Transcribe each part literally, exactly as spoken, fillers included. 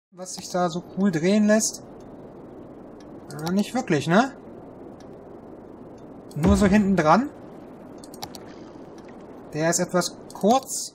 Was sich da so cool drehen lässt? Ja, nicht wirklich, ne? Nur so hinten dran. Der ist etwas kurz.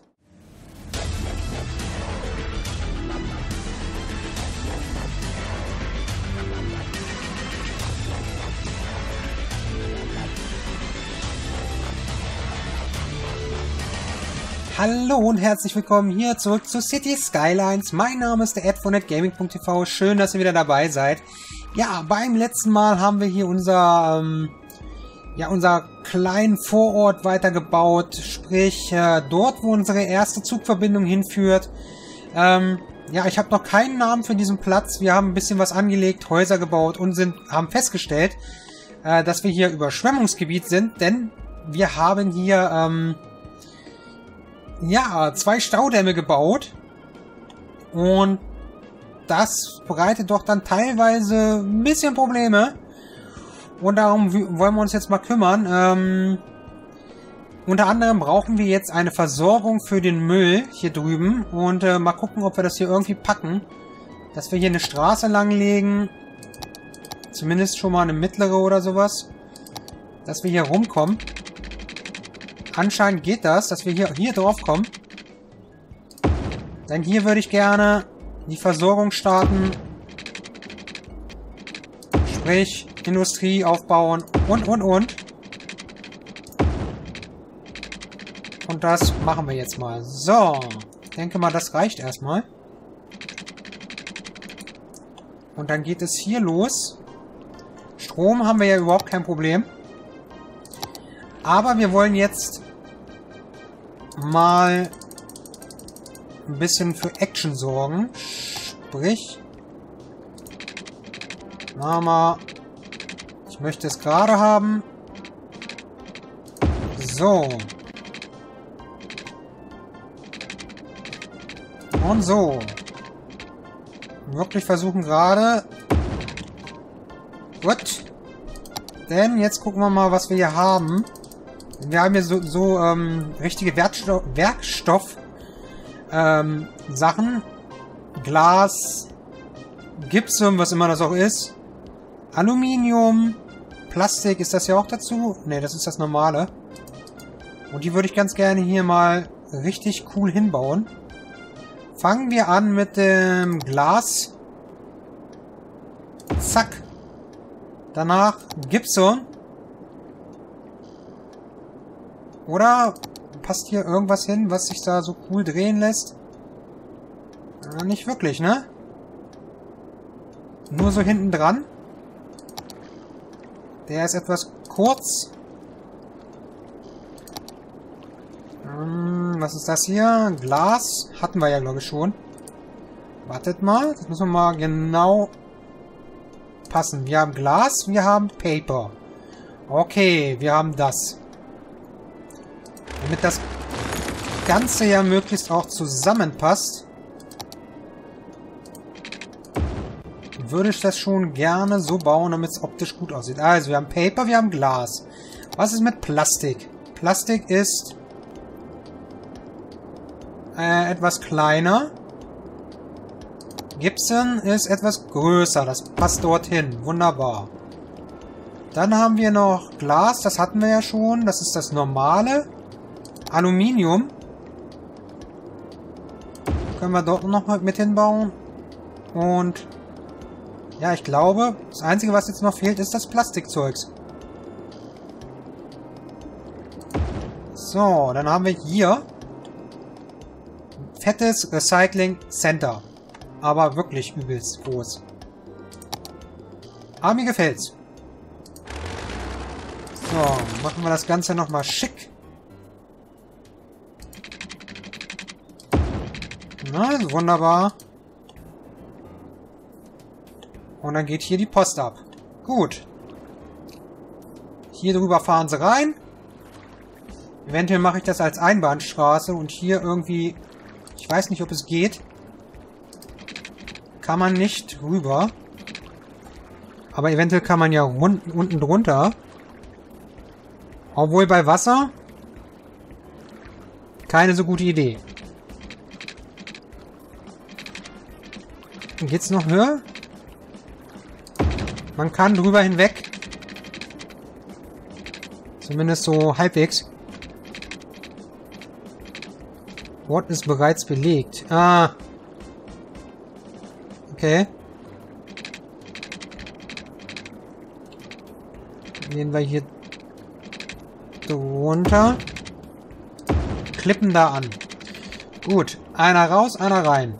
Hallo und herzlich willkommen hier zurück zu City Skylines. Mein Name ist der Ed von netgaming punkt t v. Schön, dass ihr wieder dabei seid. Ja, beim letzten Mal haben wir hier unser, ähm, ja, unser kleinen Vorort weitergebaut. Sprich, äh, dort, wo unsere erste Zugverbindung hinführt. Ähm, ja, ich habe noch keinen Namen für diesen Platz. Wir haben ein bisschen was angelegt, Häuser gebaut und sind, haben festgestellt, äh, dass wir hier Überschwemmungsgebiet sind. Denn wir haben hier, ähm, ja, zwei Staudämme gebaut und das bereitet doch dann teilweise ein bisschen Probleme und darum wollen wir uns jetzt mal kümmern. Ähm, unter anderem brauchen wir jetzt eine Versorgung für den Müll hier drüben und äh, mal gucken, ob wir das hier irgendwie packen, dass wir hier eine Straße langlegen, zumindest schon mal eine mittlere oder sowas, dass wir hier rumkommen. Anscheinend geht das, dass wir hier, hier drauf kommen. Denn hier würde ich gerne die Versorgung starten. Sprich, Industrie aufbauen und, und, und. Und das machen wir jetzt mal. So, ich denke mal, das reicht erstmal. Und dann geht es hier los. Strom haben wir ja überhaupt kein Problem. Aber wir wollen jetzt mal ein bisschen für Action sorgen. Sprich, Mama, ich möchte es gerade haben. So. Und so. Wirklich versuchen gerade. Gut. Denn jetzt gucken wir mal, was wir hier haben. Wir haben hier so, so ähm, richtige Werkstoff, Werkstoff ähm, Sachen. Glas, Gypsum, was immer das auch ist. Aluminium, Plastik, ist das ja auch dazu? Ne, das ist das normale. Und die würde ich ganz gerne hier mal richtig cool hinbauen. Fangen wir an mit dem Glas. Zack. Danach Gypsum. Oder passt hier irgendwas hin, was sich da so cool drehen lässt? Ja, nicht wirklich, ne? Nur so hinten dran. Der ist etwas kurz. Hm, was ist das hier? Glas. Hatten wir ja, glaube ich, schon. Wartet mal. Das müssen wir mal genau passen. Wir haben Glas, wir haben Paper. Okay, wir haben das. Damit das Ganze ja möglichst auch zusammenpasst, würde ich das schon gerne so bauen, damit es optisch gut aussieht. Also, wir haben Paper, wir haben Glas. Was ist mit Plastik? Plastik ist äh, etwas kleiner. Gypsum ist etwas größer. Das passt dorthin. Wunderbar. Dann haben wir noch Glas. Das hatten wir ja schon. Das ist das normale. Aluminium. Können wir dort noch mal mit hinbauen. Und ja, ich glaube, das Einzige, was jetzt noch fehlt, ist das Plastikzeugs. So, dann haben wir hier fettes Recycling Center. Aber wirklich übelst groß. Aber mir gefällt's. So, machen wir das Ganze nochmal schick. Na, wunderbar. Und dann geht hier die Post ab. Gut. Hier drüber fahren sie rein. Eventuell mache ich das als Einbahnstraße und hier irgendwie... Ich weiß nicht, ob es geht. Kann man nicht rüber. Aber eventuell kann man ja unten, unten drunter. Obwohl bei Wasser... Keine so gute Idee. Geht's noch höher? Man kann drüber hinweg. Zumindest so halbwegs. Ort ist bereits belegt. Ah. Okay. Gehen wir hier drunter. Klippen da an. Gut. Einer raus, einer rein.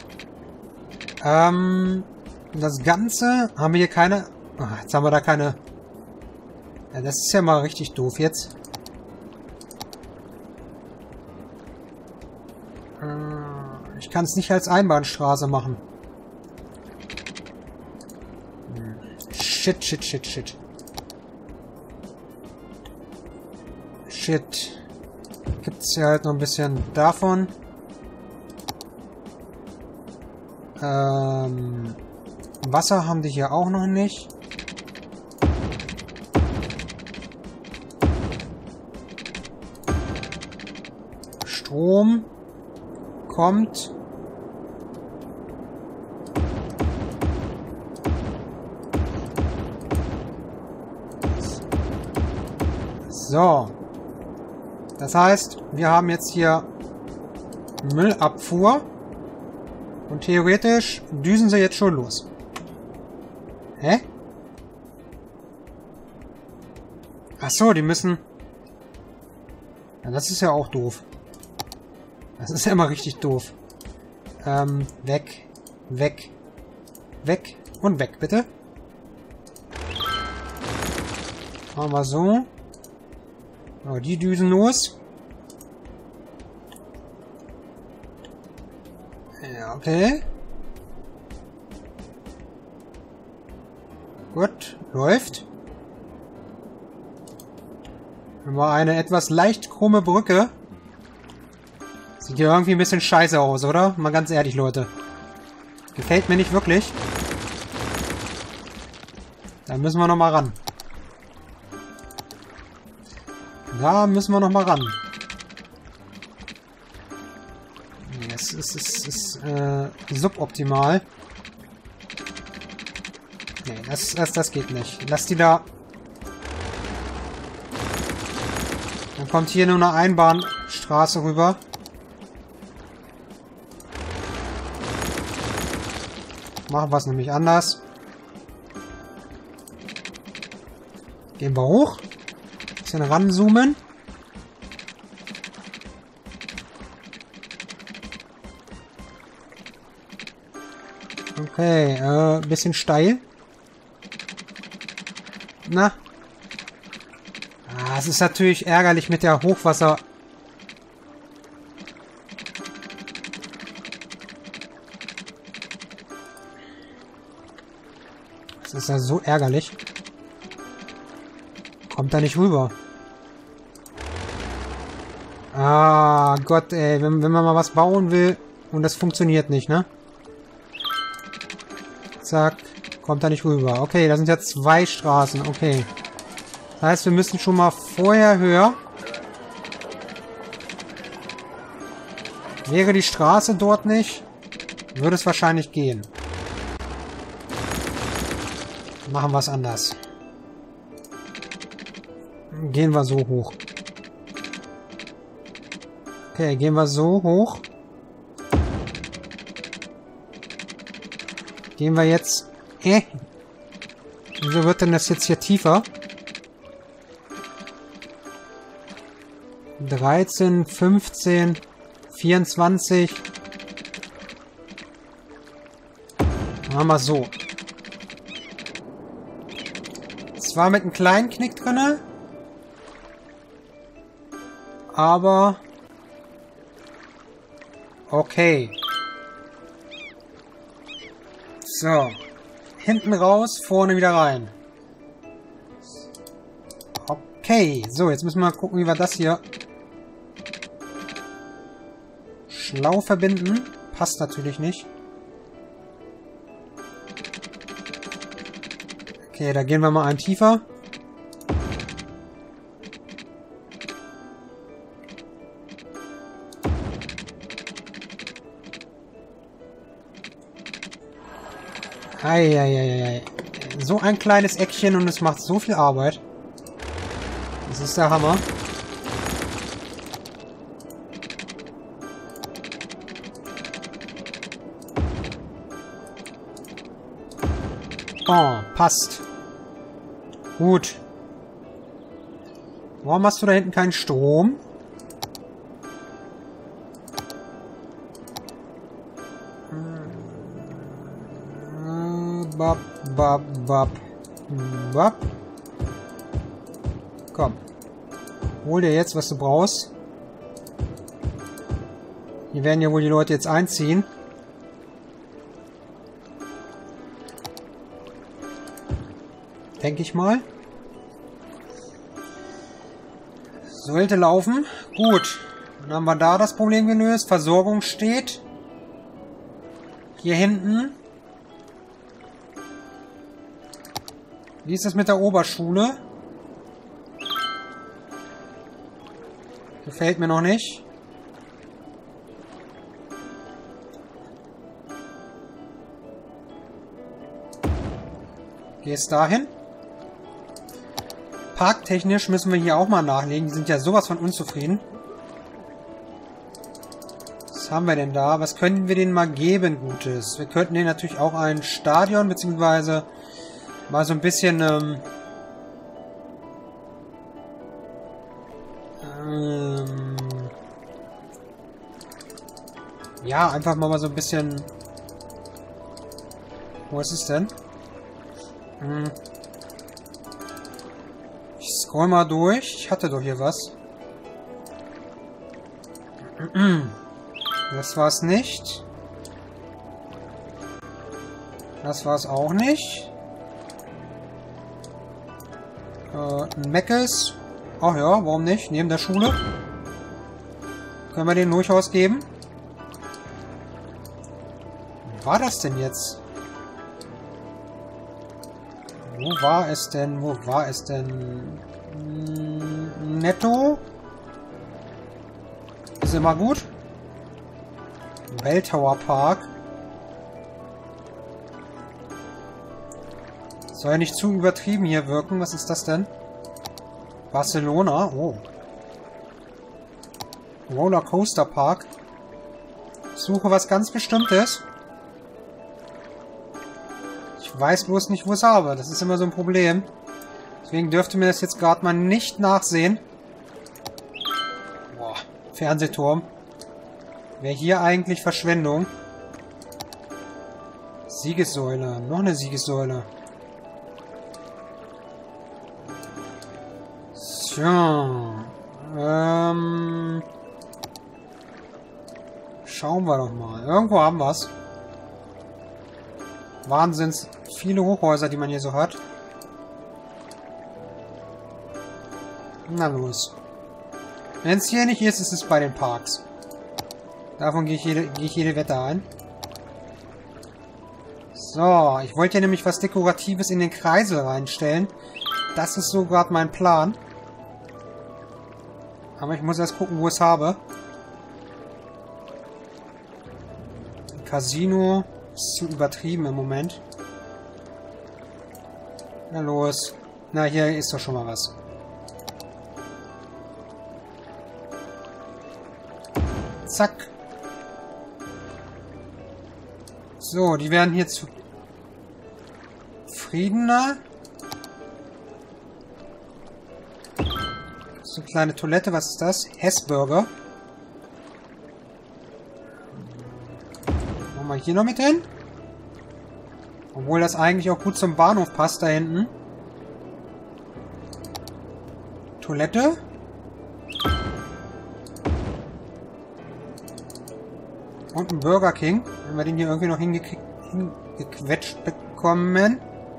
Ähm, das Ganze haben wir hier keine... Ach, jetzt haben wir da keine... Ja, das ist ja mal richtig doof jetzt. Äh, ich kann es nicht als Einbahnstraße machen. Hm. Shit, shit, shit, shit. Shit. Gibt es ja halt noch ein bisschen davon. Ähm, Wasser haben die hier auch noch nicht. Strom kommt. So. Das heißt, wir haben jetzt hier Müllabfuhr. Und theoretisch düsen sie jetzt schon los. Hä? Ach so, die müssen... Ja, das ist ja auch doof. Das ist ja immer richtig doof. Ähm, weg, weg, weg und weg, bitte. Machen wir so. So, die düsen los. Ja, okay. Gut, läuft. Haben wir eine etwas leicht krumme Brücke. Sieht ja irgendwie ein bisschen scheiße aus, oder? Mal ganz ehrlich, Leute. Gefällt mir nicht wirklich. Da müssen wir noch mal ran. Da müssen wir noch mal ran. Es ist, ist, ist äh, suboptimal. Nee, das, das, das geht nicht. Lass die da... Dann kommt hier nur eine Einbahnstraße rüber. Machen wir es nämlich anders. Gehen wir hoch. Bisschen ranzoomen. Okay, äh, bisschen steil. Na. Ah, es ist natürlich ärgerlich mit der Hochwasser. Das ist ja so ärgerlich. Kommt da nicht rüber. Ah, Gott, ey. Wenn, wenn man mal was bauen will und das funktioniert nicht, ne? Zack. Kommt da nicht rüber. Okay, da sind ja zwei Straßen. Okay. Das heißt, wir müssen schon mal vorher höher. Wäre die Straße dort nicht, würde es wahrscheinlich gehen. Machen wir es anders. Gehen wir so hoch. Okay, gehen wir so hoch. Gehen wir jetzt... Äh. Wieso wird denn das jetzt hier tiefer? dreizehn, fünfzehn, vierundzwanzig. Machen wir so. Zwar mit einem kleinen Knick drinne, aber okay. So. Hinten raus, vorne wieder rein. Okay. So, jetzt müssen wir mal gucken, wie wir das hier schlau verbinden. Passt natürlich nicht. Okay, da gehen wir mal einen tiefer. Eieieiei. So ein kleines Eckchen und es macht so viel Arbeit. Das ist der Hammer. Oh, passt. Gut. Warum hast du da hinten keinen Strom? Bap, bap, bap, bap. Komm. Hol dir jetzt, was du brauchst. Hier werden ja wohl die Leute jetzt einziehen. Denke ich mal. Sollte laufen. Gut. Dann haben wir da das Problem gelöst. Versorgung steht. Hier hinten. Wie ist das mit der Oberschule? Gefällt mir noch nicht. Gehst dahin. Parktechnisch müssen wir hier auch mal nachlegen. Die sind ja sowas von unzufrieden. Was haben wir denn da? Was könnten wir denen mal geben, Gutes? Wir könnten denen natürlich auch ein Stadion, beziehungsweise mal so ein bisschen, ähm, ähm, ja, einfach mal so ein bisschen, wo ist es denn? Hm. Ich scroll mal durch. Ich hatte doch hier was. Das war's nicht. Das war's auch nicht. Äh, Meckes. Ach ja, warum nicht? Neben der Schule. Können wir den durchaus geben. Wo war das denn jetzt? Wo war es denn? Wo war es denn? Hm, Netto. Ist immer gut. Belltower Park. Soll ja nicht zu übertrieben hier wirken. Was ist das denn? Barcelona. Oh. Rollercoaster Park. Ich suche was ganz Bestimmtes. Ich weiß bloß nicht, wo ich es habe. Das ist immer so ein Problem. Deswegen dürfte mir das jetzt gerade mal nicht nachsehen. Boah, Fernsehturm. Wäre hier eigentlich Verschwendung. Siegessäule. Noch eine Siegessäule. Tja. Ähm. Schauen wir doch mal. Irgendwo haben wir es. Wahnsinns viele Hochhäuser, die man hier so hat. Na los. Wenn es hier nicht ist, ist es bei den Parks. Davon gehe ich, jede, gehe ich jede Wette ein. So, ich wollte ja nämlich was Dekoratives in den Kreisel reinstellen. Das ist so gerade mein Plan. Aber ich muss erst gucken, wo ich es habe. Casino ist zu übertrieben im Moment. Na los. Na, hier ist doch schon mal was. Zack. So, die werden hier zu zufriedener. So eine kleine Toilette, was ist das? Hessburger. Machen wir hier noch mit hin. Obwohl das eigentlich auch gut zum Bahnhof passt, da hinten. Toilette. Und ein Burger King. Wenn wir den hier irgendwie noch hingequetscht bekommen.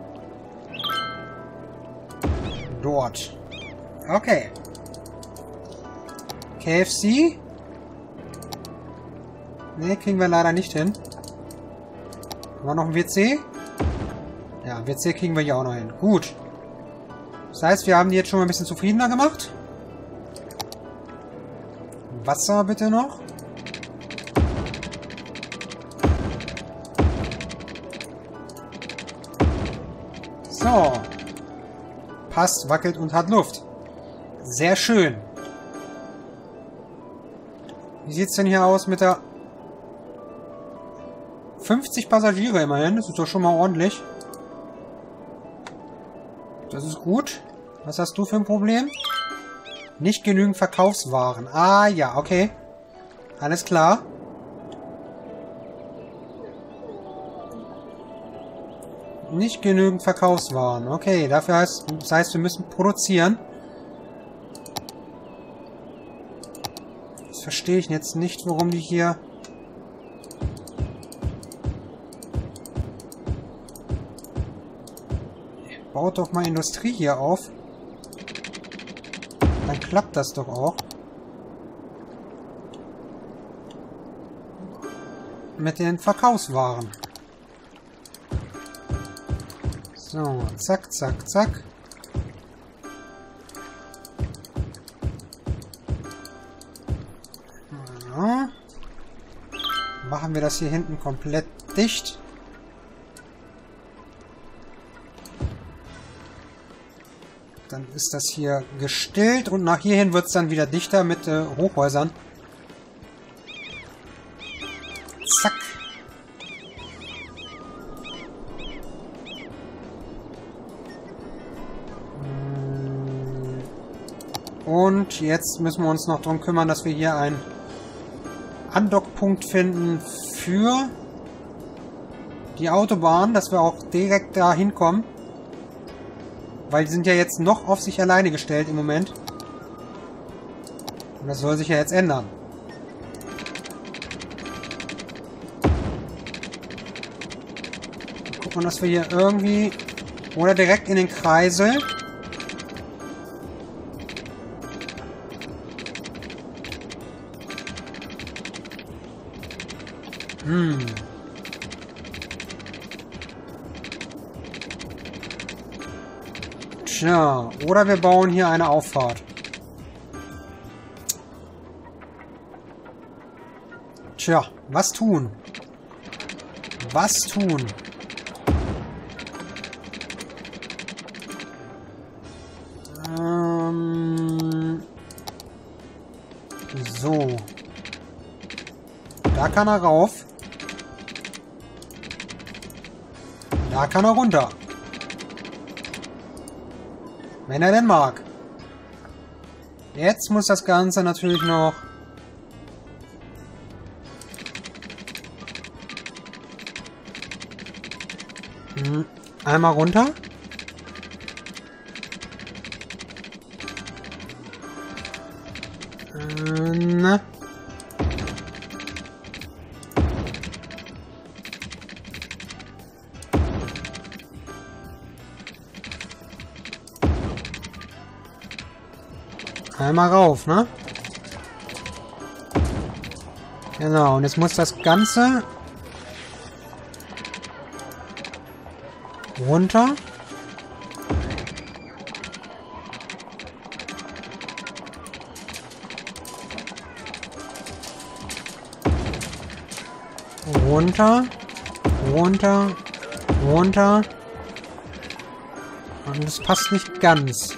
Dort. Okay. K F C. Ne, kriegen wir leider nicht hin. Haben wir noch ein W C? Ja, W C kriegen wir hier auch noch hin. Gut. Das heißt, wir haben die jetzt schon mal ein bisschen zufriedener gemacht. Wasser bitte noch. So. Passt, wackelt und hat Luft. Sehr schön. Wie sieht es denn hier aus mit der... fünfzig Passagiere immerhin. Das ist doch schon mal ordentlich. Das ist gut. Was hast du für ein Problem? Nicht genügend Verkaufswaren. Ah, ja, okay. Alles klar. Nicht genügend Verkaufswaren. Okay, dafür heißt, das heißt, wir müssen produzieren. Das verstehe ich jetzt nicht, warum die hier... Baut doch mal Industrie hier auf. Dann klappt das doch auch. Mit den Verkaufswaren. So, zack, zack, zack. Ja. Machen wir das hier hinten komplett dicht. Dann ist das hier gestillt und nach hierhin wird es dann wieder dichter mit äh, Hochhäusern. Zack. Und jetzt müssen wir uns noch darum kümmern, dass wir hier einen Andockpunkt finden für die Autobahn, dass wir auch direkt da hinkommen. Weil die sind ja jetzt noch auf sich alleine gestellt im Moment. Und das soll sich ja jetzt ändern. Gucken, dass wir hier irgendwie... Oder direkt in den Kreisel. Hm... Tja, oder wir bauen hier eine Auffahrt. Tja, was tun? Was tun? Ähm, so. Da kann er rauf. Da kann er runter. Wenn er denn mag. Jetzt muss das Ganze natürlich noch... Hm, einmal runter. Äh, na. Einmal rauf, ne? Genau, und jetzt muss das Ganze runter. Runter. Runter. Runter. Und das passt nicht ganz.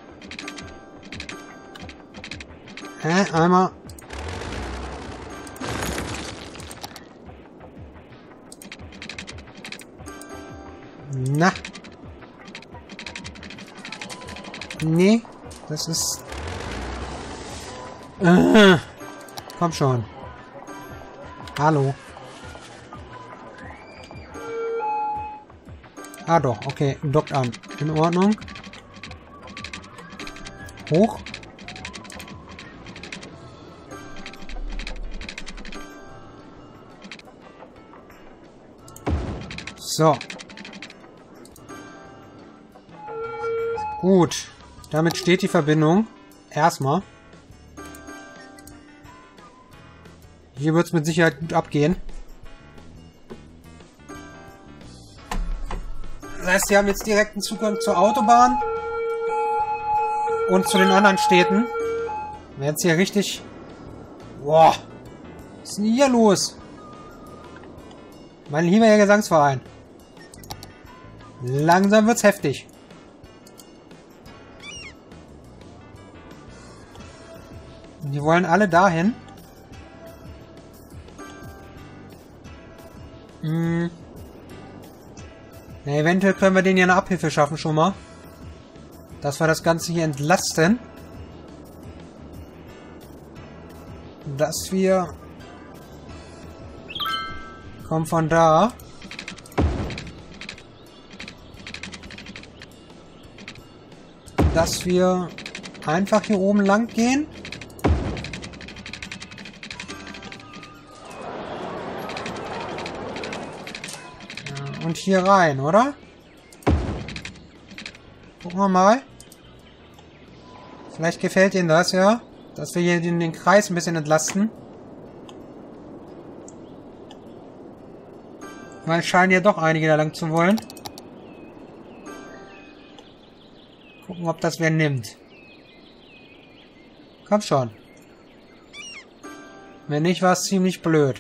Hä? Einmal. Na. Nee. Das ist... Äh, komm schon. Hallo. Ah doch, okay. Dockt an. In Ordnung. Hoch. So. Gut. Damit steht die Verbindung. Erstmal. Hier wird es mit Sicherheit gut abgehen. Das heißt, wir haben jetzt direkten Zugang zur Autobahn. Und zu den anderen Städten. Jetzt hier richtig... Boah. Was ist denn hier los? Mein lieber Herr Gesangsverein. Langsam wird's heftig. Die wollen alle dahin. Hm. Na, eventuell können wir denen ja eine Abhilfe schaffen schon mal. Dass wir das Ganze hier entlasten. Dass wir... Kommen von da. Dass wir einfach hier oben lang gehen. Und hier rein, oder? Gucken wir mal. Vielleicht gefällt Ihnen das, ja? Dass wir hier den, den Kreis ein bisschen entlasten. Weil es scheinen ja doch einige da lang zu wollen. Gucken, ob das wer nimmt. Komm schon. Wenn nicht, war es ziemlich blöd.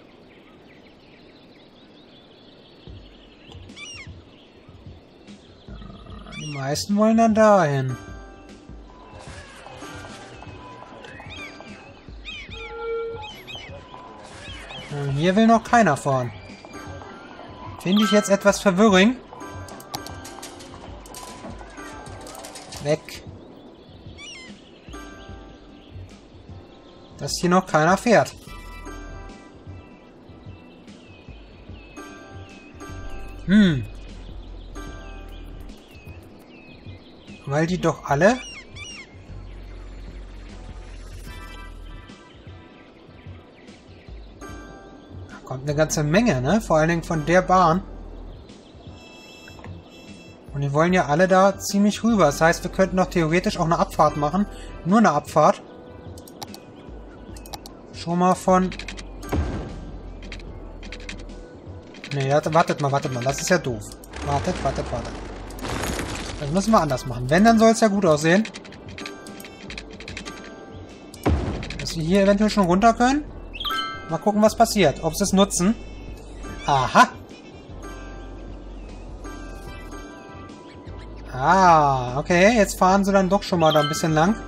Die meisten wollen dann dahin. Und hier will noch keiner fahren. Finde ich jetzt etwas verwirrend. Weg. Dass hier noch keiner fährt. Hm. Weil die doch alle... Da kommt eine ganze Menge, ne? Vor allen Dingen von der Bahn. Und die wollen ja alle da ziemlich rüber. Das heißt, wir könnten doch theoretisch auch eine Abfahrt machen. Nur eine Abfahrt. Schon mal von... Ne, wartet mal, wartet mal. Das ist ja doof. Wartet, wartet, wartet. Das müssen wir anders machen. Wenn, dann soll es ja gut aussehen. Dass wir hier eventuell schon runter können. Mal gucken, was passiert. Ob sie es nutzen. Aha. Ah, okay. Jetzt fahren sie dann doch schon mal da ein bisschen lang.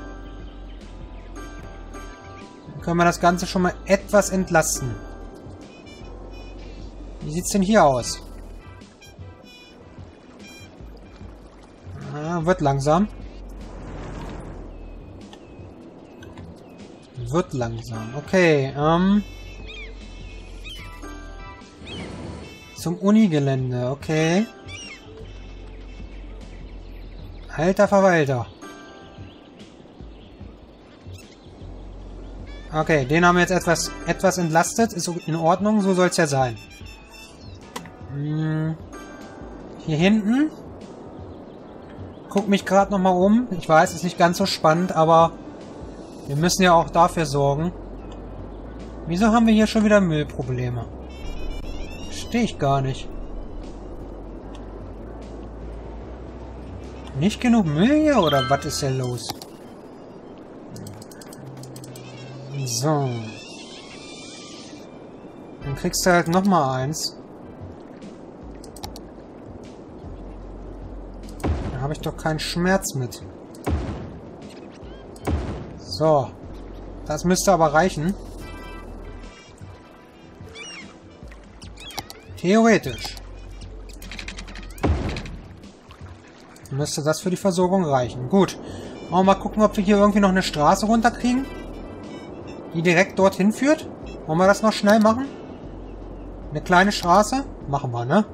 Dann können wir das Ganze schon mal etwas entlasten. Wie sieht es denn hier aus? Ah, wird langsam. Wird langsam. Okay, ähm... zum Unigelände, okay. Alter Verwalter. Okay, den haben wir jetzt etwas, etwas entlastet. Ist in Ordnung, so soll es ja sein. Hm. Hier hinten. Guck mich gerade nochmal um. Ich weiß, ist nicht ganz so spannend, aber wir müssen ja auch dafür sorgen. Wieso haben wir hier schon wieder Müllprobleme? Verstehe ich gar nicht. Nicht genug Müll hier, oder was ist hier los? So. Dann kriegst du halt nochmal eins. Da habe ich doch keinen Schmerz mit. So. Das müsste aber reichen. Theoretisch. Müsste das für die Versorgung reichen. Gut. Wollen wir mal gucken, ob wir hier irgendwie noch eine Straße runterkriegen, die direkt dorthin führt. Wollen wir das noch schnell machen? Eine kleine Straße? Machen wir, ne?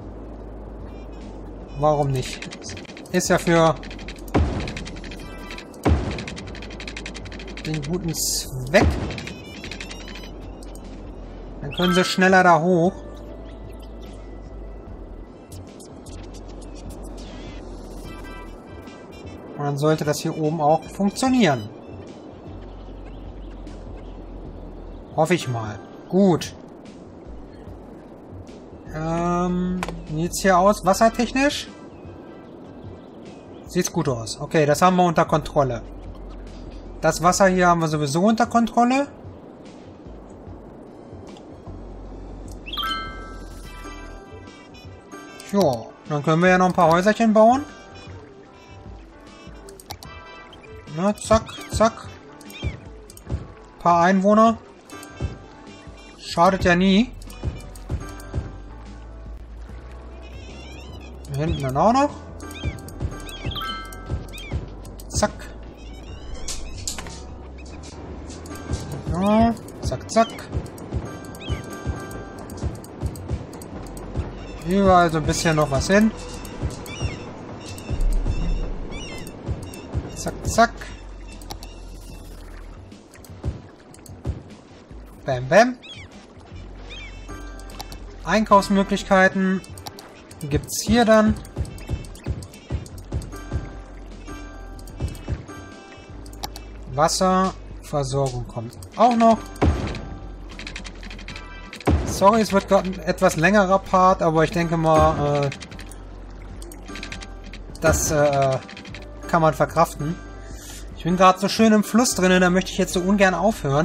Warum nicht? Ist ja für den guten Zweck. Dann können sie schneller da hoch. Und dann sollte das hier oben auch funktionieren. Hoffe ich mal. Gut. Ähm, wie sieht's hier aus? Wassertechnisch? Sieht's gut aus. Okay, das haben wir unter Kontrolle. Das Wasser hier haben wir sowieso unter Kontrolle. Jo. Dann können wir ja noch ein paar Häuserchen bauen. Na, zack, zack. Ein paar Einwohner. Schadet ja nie. Hier hinten dann auch noch. Zack. Ja, zack, zack. Überall so ein bisschen noch was hin. Zack, zack. Bam, bam. Einkaufsmöglichkeiten gibt's hier dann. Wasserversorgung kommt auch noch. Sorry, es wird gerade ein etwas längerer Part, aber ich denke mal, äh, das äh, kann man verkraften. Ich bin gerade so schön im Fluss drin, da möchte ich jetzt so ungern aufhören.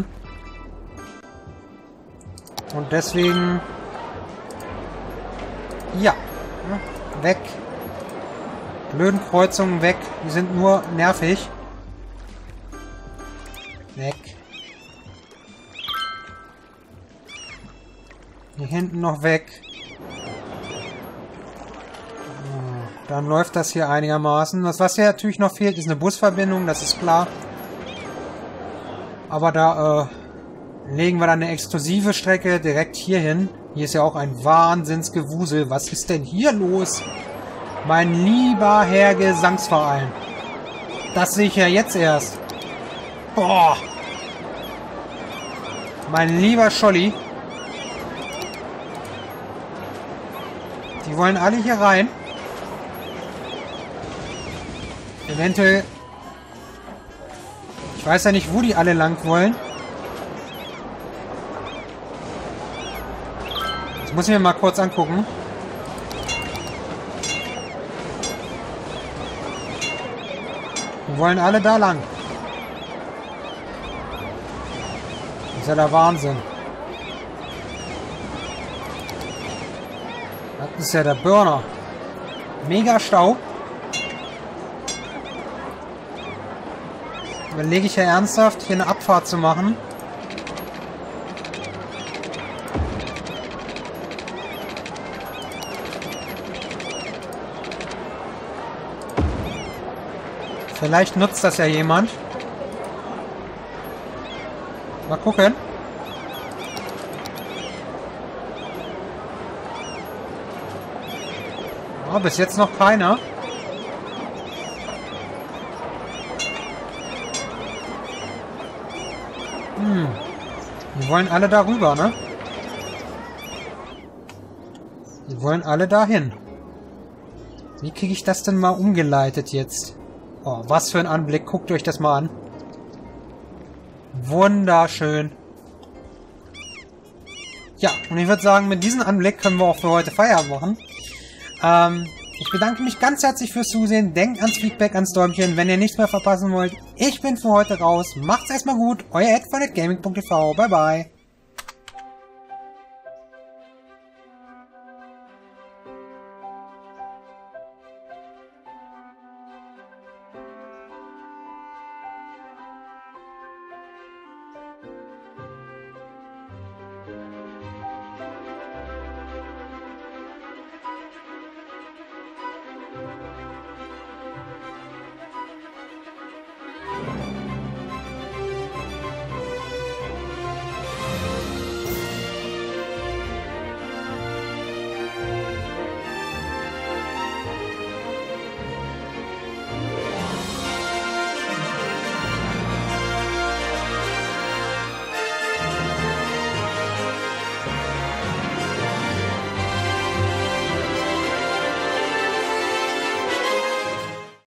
Und deswegen... Ja. Weg. Blöden Kreuzungen weg. Die sind nur nervig. Weg. Hier hinten noch weg. Dann läuft das hier einigermaßen. Das, was hier natürlich noch fehlt, ist eine Busverbindung, das ist klar. Aber da äh, legen wir dann eine exklusive Strecke direkt hier hin. Hier ist ja auch ein Wahnsinnsgewusel. Was ist denn hier los? Mein lieber Herr Gesangsverein. Das sehe ich ja jetzt erst. Boah. Mein lieber Scholli. Die wollen alle hier rein. Eventuell... Ich weiß ja nicht, wo die alle lang wollen. Das muss ich mir mal kurz angucken. Die wollen alle da lang. Das ist ja der Wahnsinn. Das ist ja der Burner. Mega Stau. Überlege ich ja ernsthaft, hier eine Abfahrt zu machen. Vielleicht nutzt das ja jemand. Mal gucken. Oh, bis jetzt noch keiner. Hm. Die wollen alle darüber, ne? Die wollen alle dahin. Wie kriege ich das denn mal umgeleitet jetzt? Oh, was für ein Anblick. Guckt euch das mal an. Wunderschön. Ja, und ich würde sagen, mit diesem Anblick können wir auch für heute Feierabend machen. Ähm, ich bedanke mich ganz herzlich fürs Zusehen. Denkt ans Feedback, ans Däumchen, wenn ihr nichts mehr verpassen wollt. Ich bin für heute raus. Macht's erstmal gut. Euer Ed von netgaming punkt t v. Bye, bye.